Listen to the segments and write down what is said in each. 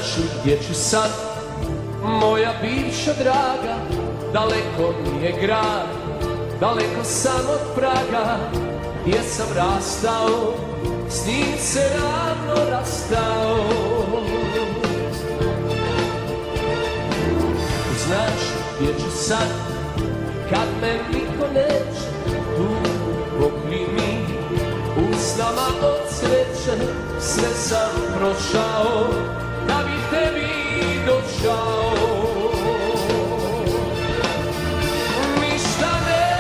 Znaš li gdje ću sad, moja bivša draga? Daleko mi je grad, daleko sam od Praga, gdje sam rastao, s njim se ravno rastao. Znaš gdje ću sad, kad me niko neće, tu pokri mi usnama od sreće. Sve sam prošao da bi tebi došao. Ništa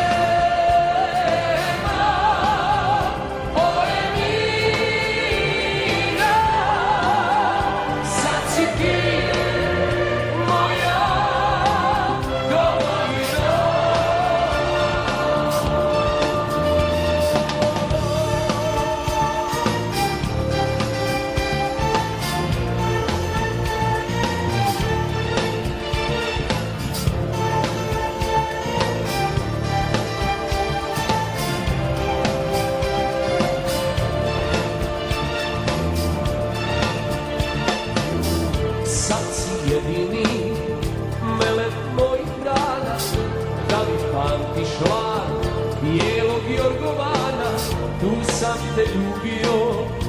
nema, ovo je mina, sad si ti moja domovina. Sad si jedini melem mojih dana, da li pamtiš lan bijelog jorgovana? Tu sam te ljubio,